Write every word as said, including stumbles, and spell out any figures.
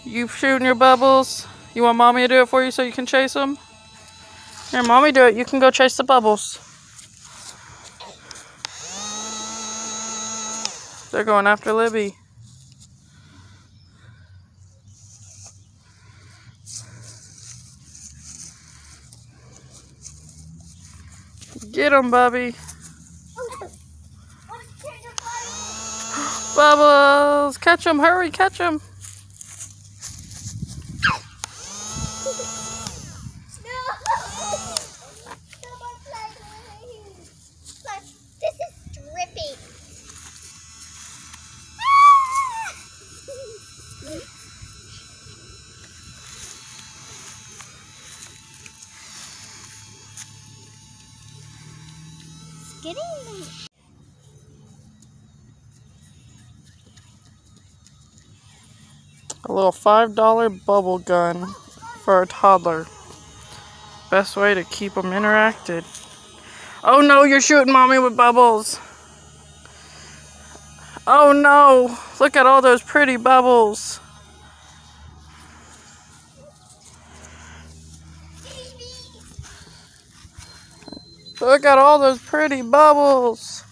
You shooting your bubbles? You want mommy to do it for you so you can chase them? Here, mommy do it. You can go chase the bubbles. They're going after Libby. Get them, Bubby. Bubbles! Catch them! Hurry, catch them! This is dripping. Skitty. A little five dollar bubble gun for a toddler. Best way to keep them interacted. Oh no, you're shooting mommy with bubbles. Oh no, look at all those pretty bubbles. Look at all those pretty bubbles.